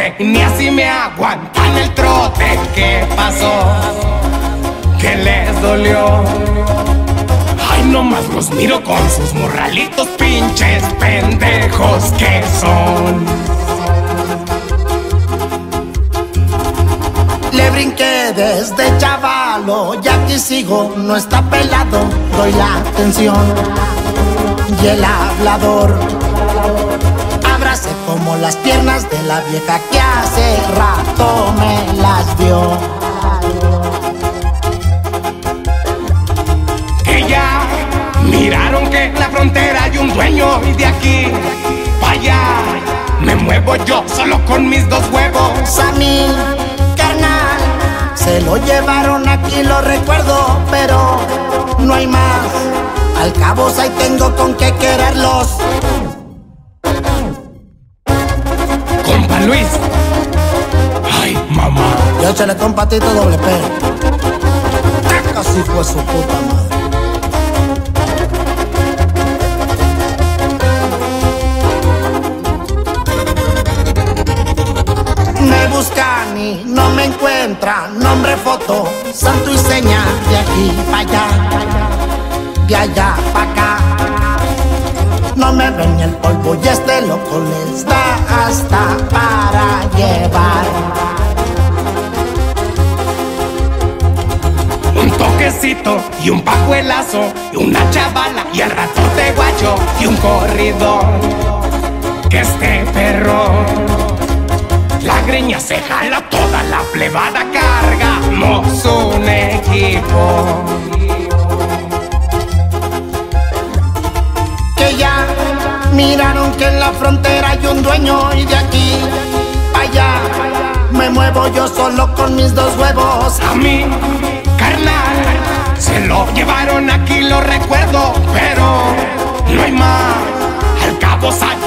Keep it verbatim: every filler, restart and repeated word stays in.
bote, ni así me aguantan el trote. ¿Qué pasó? ¿Qué les dolió? Ay, nomás los miro con sus morralitos, pinches pendejos que son. Le brinqué desde chavalo y aquí sigo, no está pelado. Doy la atención y el hablador. Abracé como las piernas de la vieja que hace rato me las dio. Que ya miraron que en la frontera hay un dueño y de aquí para allá me muevo yo solo con mis dos huevos. A mí, carnal, se lo llevaron aquí, lo recuerdo, pero no hay más. Al cabo ahí tengo con qué quererlos. Compa Luis, ay mamá, Yo échale con patito doble P. Casi fue su puta madre. Me buscan y no me encuentran. Nombre, foto, santo y seña. De aquí para allá, de allá para acá. No me ven ni el polvo y este loco les da hasta para llevar. un toquecito y un pajuelazo y una chavala y al rato te guacho y un corrido. Que este perro la greña se jala, toda la plebada cargamos un equipo. Que ya miraron que en la frontera hay un dueño y de aquí para allá me muevo yo solo con mis dos huevos. A mí, carnal, se lo llevaron aquí, lo recuerdo, pero no hay más. Al cabo,